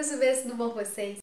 meus bebês, tudo bom com vocês?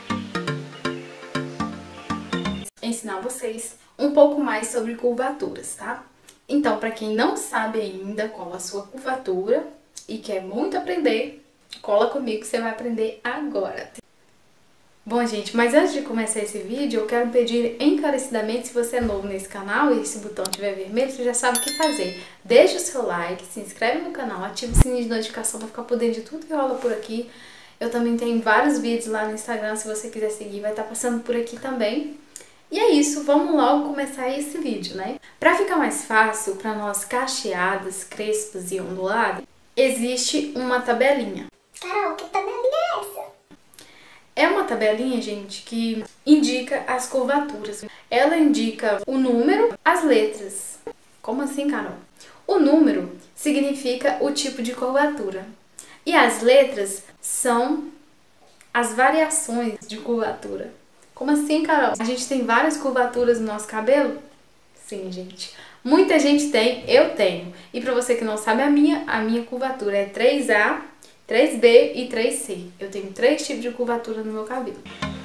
Ensinar vocês um pouco mais sobre curvaturas, tá? Então, para quem não sabe ainda qual a sua curvatura e quer muito aprender, cola comigo que você vai aprender agora. Bom, gente, mas antes de começar esse vídeo, eu quero pedir encarecidamente, se você é novo nesse canal e esse botão estiver vermelho, você já sabe o que fazer. Deixa o seu like, se inscreve no canal, ativa o sininho de notificação para ficar por dentro de tudo que rola por aqui. Eu também tenho vários vídeos lá no Instagram, se você quiser seguir, vai estar passando por aqui também. E é isso, vamos logo começar esse vídeo, né? Para ficar mais fácil para nós cacheadas, crespas e onduladas, existe uma tabelinha. Carol, que tabelinha é essa? É uma tabelinha, gente, que indica as curvaturas. Ela indica o número, as letras. Como assim, Carol? O número significa o tipo de curvatura. E as letras são as variações de curvatura. Como assim, Carol? A gente tem várias curvaturas no nosso cabelo? Sim, gente. Muita gente tem, eu tenho. E pra você que não sabe, a minha curvatura é 3A, 3B e 3C. Eu tenho 3 tipos de curvatura no meu cabelo.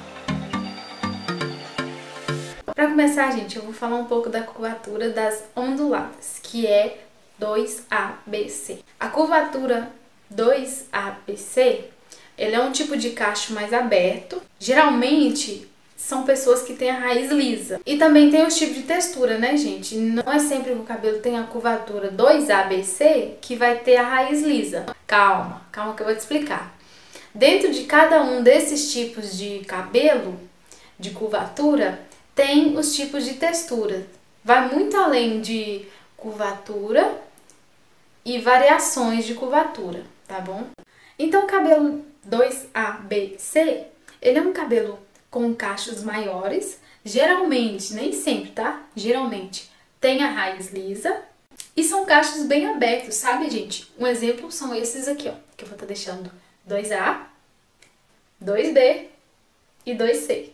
Para começar, gente, eu vou falar um pouco da curvatura das onduladas, que é 2ABC. A curvatura 2ABC, ele é um tipo de cacho mais aberto. Geralmente são pessoas que têm a raiz lisa. E também tem os tipos de textura, né, gente? Não é sempre que o cabelo tem a curvatura 2ABC que vai ter a raiz lisa. Calma que eu vou te explicar. Dentro de cada um desses tipos de cabelo, de curvatura, tem os tipos de textura. Vai muito além de curvatura e variações de curvatura, tá bom? Então o cabelo 2ABC, ele é um cabelo com cachos maiores, geralmente, nem sempre, tá? Geralmente tem a raiz lisa e são cachos bem abertos, sabe, gente? Um exemplo são esses aqui, ó, que eu vou estar deixando 2A, 2B e 2C.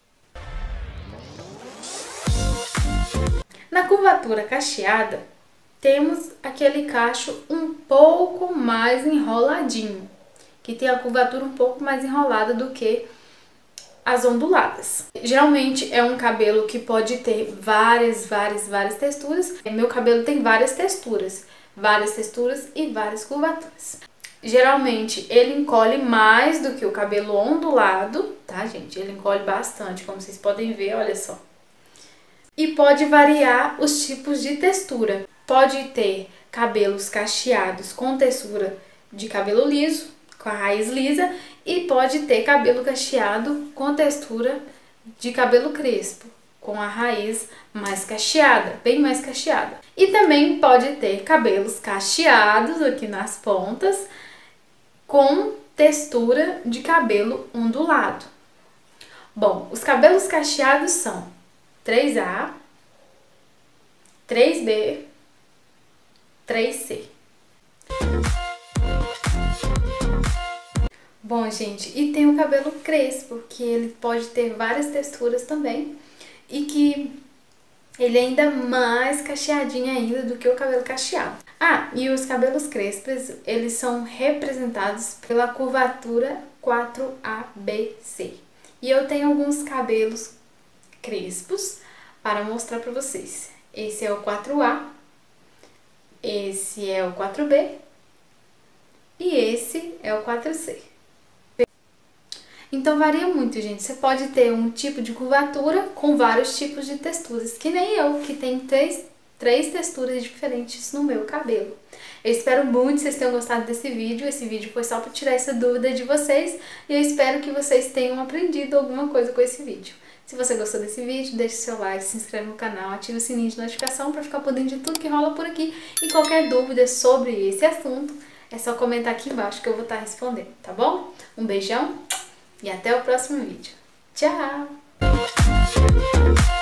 Na curvatura cacheada, temos aquele cacho um pouco mais enroladinho, que tem a curvatura um pouco mais enrolada do que as onduladas. Geralmente é um cabelo que pode ter várias texturas. Meu cabelo tem várias texturas e várias curvaturas. Geralmente ele encolhe mais do que o cabelo ondulado, tá, gente? Ele encolhe bastante, como vocês podem ver, olha só. E pode variar os tipos de textura. Pode ter cabelos cacheados com textura de cabelo liso, com a raiz lisa, e pode ter cabelo cacheado com textura de cabelo crespo, com a raiz mais cacheada, bem mais cacheada. E também pode ter cabelos cacheados aqui nas pontas, com textura de cabelo ondulado. Bom, os cabelos cacheados são 3A, 3B, 3C. Bom, gente, e tem o cabelo crespo, que ele pode ter várias texturas também e que ele é ainda mais cacheadinho ainda do que o cabelo cacheado. Ah, e os cabelos crespos, eles são representados pela curvatura 4ABC. E eu tenho alguns cabelos crespos para mostrar para vocês. Esse é o 4A, esse é o 4B e esse é o 4C. Então varia muito, gente. Você pode ter um tipo de curvatura com vários tipos de texturas, que nem eu, que tem três texturas diferentes no meu cabelo. Eu espero muito que vocês tenham gostado desse vídeo. Esse vídeo foi só para tirar essa dúvida de vocês e eu espero que vocês tenham aprendido alguma coisa com esse vídeo. Se você gostou desse vídeo, deixe seu like, se inscreve no canal, ative o sininho de notificação para ficar por dentro de tudo que rola por aqui. E qualquer dúvida sobre esse assunto, é só comentar aqui embaixo que eu vou estar respondendo, tá bom? Um beijão! E até o próximo vídeo. Tchau!